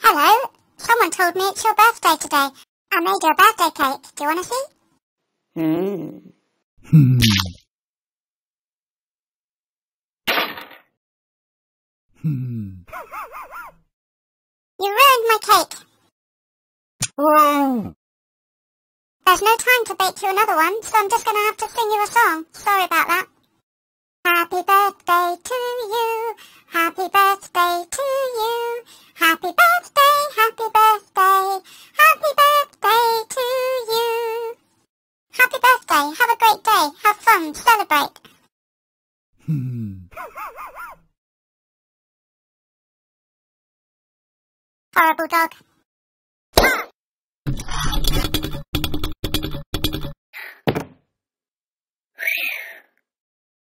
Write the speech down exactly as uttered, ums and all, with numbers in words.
Hello. Someone told me it's your birthday today. I made you a birthday cake. Do you want to see? Hmm. Hmm. Hmm. You ruined my cake. Oh! There's no time to bake you another one, so I'm just going to have to sing you a song. Sorry about that. Happy birthday to you. Happy birthday to you. Happy birthday, happy birthday. Happy birthday to you. Happy birthday. Have a great day. Have fun. Celebrate. Hmm. Horrible dog.